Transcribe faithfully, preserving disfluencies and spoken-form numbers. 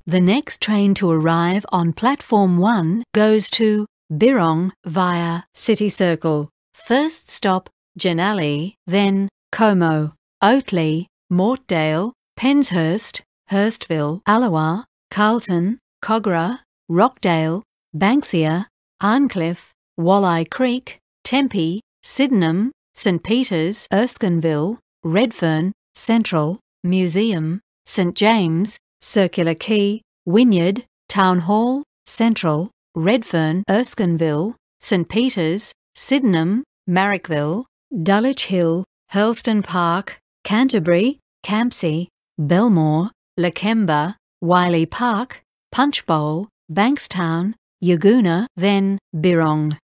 The next train to arrive on platform one goes to Birrong via City Circle. First stop, Genally, then Como, Oatley, Mortdale, Penshurst, Hurstville, Alloa, Carlton, Cogra, Rockdale, Banksia, Arncliffe, Walleye Creek, Tempe, Sydenham, St Peters, Erskineville, Redfern, Central, Museum, St James, Circular Quay, Wynyard, Town Hall, Central, Redfern, Erskineville, St Peters, Sydenham, Marrickville, Dulwich Hill, Hurlston Park, Canterbury, Campsie, Belmore, Lakemba, Wiley Park, Punchbowl, Bankstown, Yagoona, then Birrong.